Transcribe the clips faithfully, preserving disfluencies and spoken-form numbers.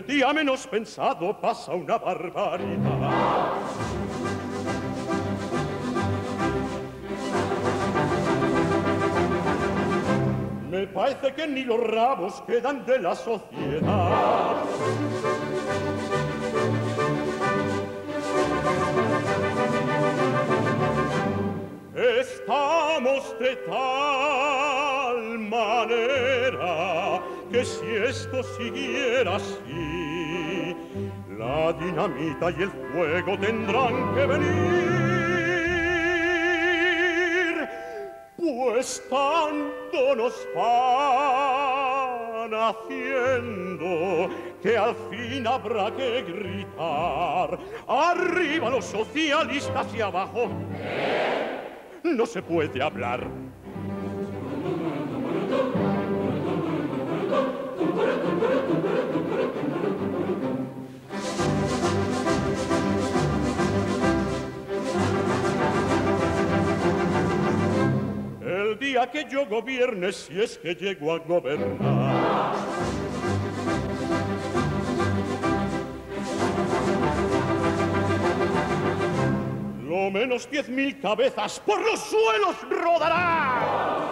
el día menos pensado pasa una barbaridad. Me parece que ni los rabos quedan de la sociedad. Estamos de tal manera que si esto siguiera así, la dinamita y el fuego tendrán que venir, pues tanto nos van haciendo que al fin habrá que gritar: arriba los socialistas y abajo no se puede hablar. El día que yo gobierne, si es que llego a gobernar, lo menos diez mil cabezas por los suelos rodarán.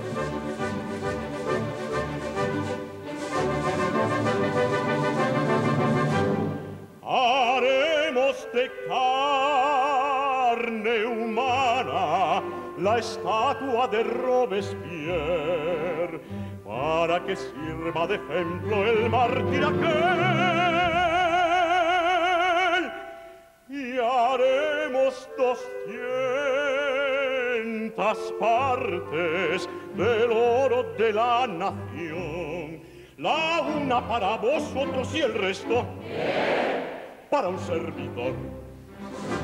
Haremos de carne humana la estatua de Robespierre, para que sirva de ejemplo el mártir aquel, y haremos doscientas partes del oro de la nación, la una para vosotros y el resto para un servidor.